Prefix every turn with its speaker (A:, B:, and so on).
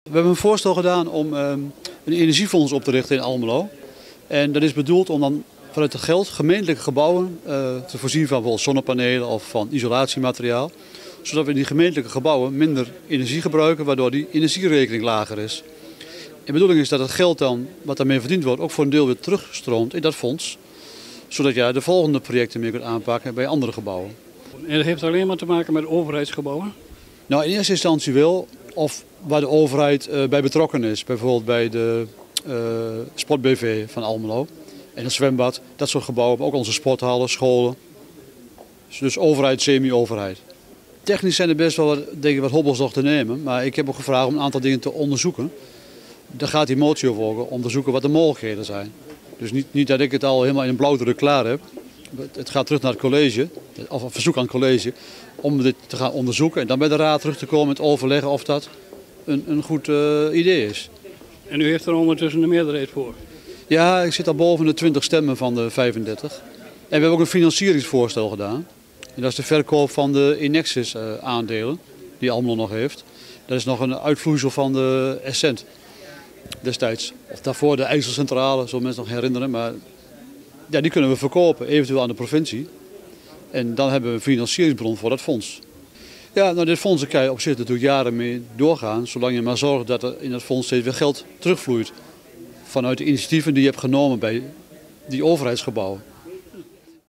A: We hebben een voorstel gedaan om een energiefonds op te richten in Almelo. En dat is bedoeld om dan vanuit het geld gemeentelijke gebouwen te voorzien van bijvoorbeeld zonnepanelen of van isolatiemateriaal. Zodat we in die gemeentelijke gebouwen minder energie gebruiken, waardoor die energierekening lager is. De bedoeling is dat het geld dan, wat daarmee verdiend wordt, ook voor een deel weer terugstroomt in dat fonds. Zodat je de volgende projecten meer kunt aanpakken bij andere gebouwen.
B: En dat heeft alleen maar te maken met overheidsgebouwen?
A: Nou, in eerste instantie wel, of waar de overheid bij betrokken is. Bijvoorbeeld bij de Sport-BV van Almelo en het zwembad. Dat soort gebouwen, maar ook onze sporthallen, scholen. Dus overheid, semi-overheid. Technisch zijn er best wel wat hobbels nog te nemen. Maar ik heb ook gevraagd om een aantal dingen te onderzoeken. Daar gaat die motie over ook, onderzoeken wat de mogelijkheden zijn. Dus niet dat ik het al helemaal in een blauwdruk klaar heb. Het gaat terug naar het college, of een verzoek aan het college, om dit te gaan onderzoeken. En dan bij de raad terug te komen met overleggen of dat een goed idee is.
B: En u heeft er ondertussen de meerderheid voor?
A: Ja, ik zit al boven de 20 stemmen van de 35. En we hebben ook een financieringsvoorstel gedaan. En dat is de verkoop van de Enexis aandelen, die Almelo nog heeft. Dat is nog een uitvloeisel van de Essent destijds. Of daarvoor de IJsselcentrale, zullen mensen nog herinneren. Maar ja, die kunnen we verkopen, eventueel aan de provincie. En dan hebben we een financieringsbron voor dat fonds. Ja, nou, dit fonds kan je op zich natuurlijk jaren mee doorgaan, zolang je maar zorgt dat er in het fonds steeds weer geld terugvloeit. Vanuit de initiatieven die je hebt genomen bij die overheidsgebouwen.